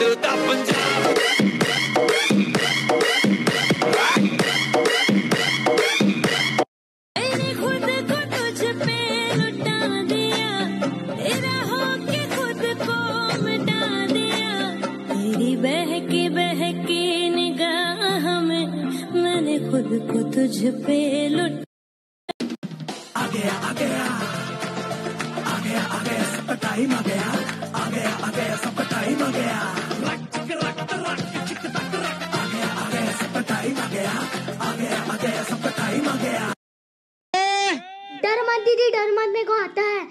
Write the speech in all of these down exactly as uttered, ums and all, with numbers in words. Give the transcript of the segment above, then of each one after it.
बदलता पंजाब। मैंने खुद को तुझ पे लुटा दिया, तेरा होके खुद को मिटा दिया। तेरी बहकी बहकी निगाह में मैंने खुद को तुझ पे लुटा। आ गया आ गया आ गया आ गया सबका टाइम आ गया, आ गया आ गया सबका टाइम आ गया। रक चिक रक रक चिक तक रक आ गया आ गया सबका टाइम आ गया, आ गया आ गया सबका टाइम आ गया। डर मत दीदी, डर मत, मेरे को आता है।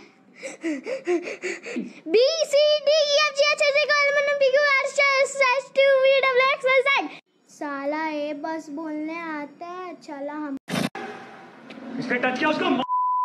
B C D E F G H I J K L M N O P Q R S S T U V W X Y Z. साला ए बस बोलने आता है। चला हम इसने टच किया उसको।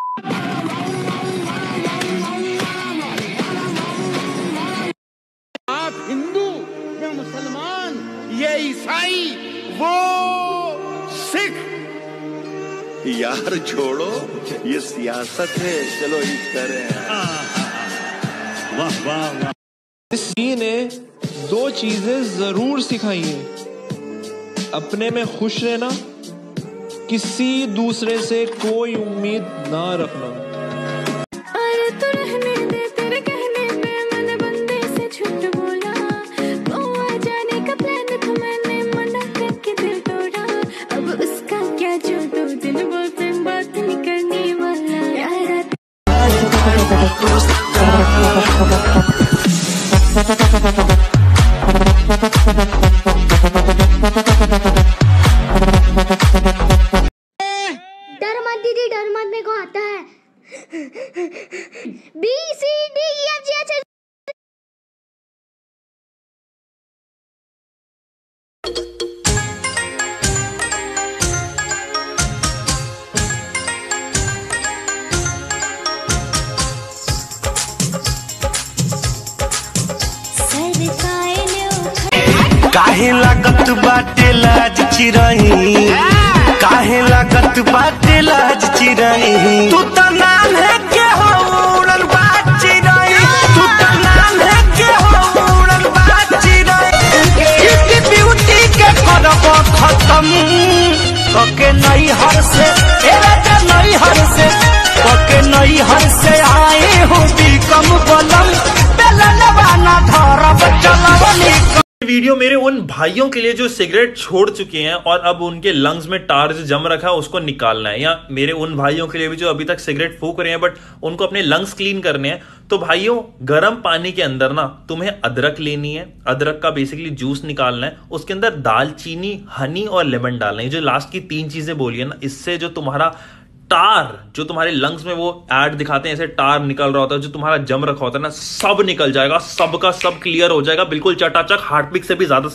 आप हिंदू, मैं मुसलमान, ये ईसाई, वो सिख। यार छोड़ो, ये सियासत है, चलो इस तरह। वाह वाह वाह। इस जी ने दो चीजें जरूर सिखाई हैं, अपने में खुश रहना, किसी दूसरे से कोई उम्मीद ना रखना। अरे तू रहने दे, तेरे कहने पे मैंने बंदे से झूठ बोला। गोवा जाने का प्लान था, मैंने मना करके दिल तोड़ा। अब उसका क्या जो दो दिन बोलते बात नहीं करने वाला यार। डर मत दीदी, डर मत, मेरे को आता है। B C D E F G H I. काहे लागत बाटे लाज चिरई, काहे लागत बाटे लाज चिरई। तू तो नाम है के हो उड़न बाज चिरई, तू तो नाम है के हो उड़न बाज चिरई। इतनी ब्यूटी के करब खत्म कके नई हर से, ए राजा नई हर से कके नई हर से आए हो बिकम बलम। बेलनवाना धरब चलवनी। वीडियो मेरे उन भाइयों के लिए जो सिगरेट छोड़ चुके हैं और अब उनके लंग्स में टार जो जम रखा है उसको निकालना है, या मेरे उन भाइयों के लिए भी जो अभी तक सिगरेट फूंक रहे हैं बट उनको अपने लंग्स क्लीन करने हैं। तो भाइयों, गर्म पानी के अंदर ना तुम्हें अदरक लेनी है, अदरक का बेसिकली जूस निकालना है, उसके अंदर दालचीनी, हनी और लेमन डालना है। जो लास्ट की तीन चीजें बोली है ना, इससे जो तुम्हारा टार, जो तुम्हारे लंग्स में वो ऐड दिखाते हैं ऐसे टार निकल रहा होता है, जो तुम्हारा जम रखा होता है ना, सब निकल जाएगा, सब का सब क्लियर हो जाएगा, बिल्कुल चटाचक, हार्टबीट से भी ज्यादा।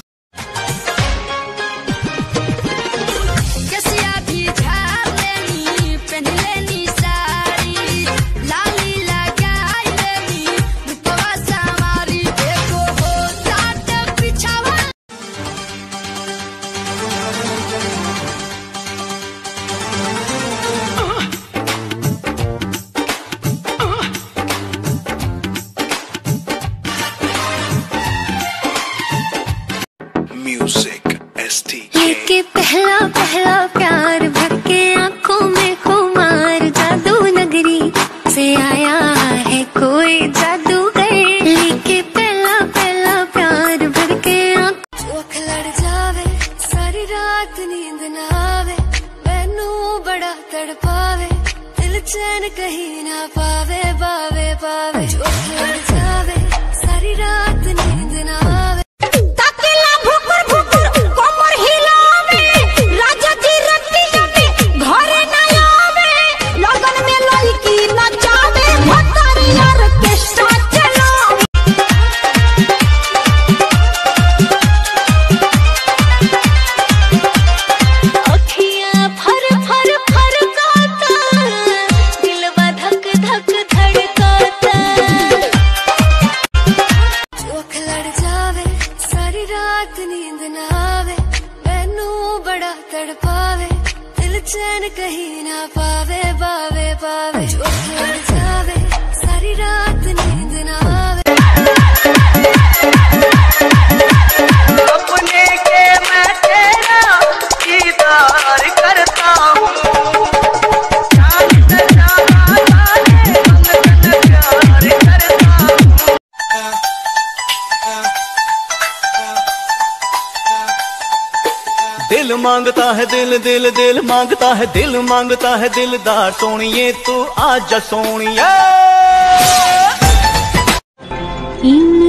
लेके पहला पहला प्यार भर के आंखों में खुमार, जादू नगरी से आया है कोई जादूगर। लेके पहला पहला प्यार भर के आंखों लड़ जावे, सारी रात नींद ना आवे, मैनू बड़ा तड़पावे, दिल चैन कहीं ना पावे, पावे पावे। लड़ जावे, सारी रात नींद ना आवे, तड़पावे, दिल चैन कहीं ना पावे, पावे पावे। लड़ जावे, सारी रात नींद ना आवे। मांगता है दिल दिल दिल मांगता है दिल मांगता है दिलदार सोनिए तू आजा सोनिए।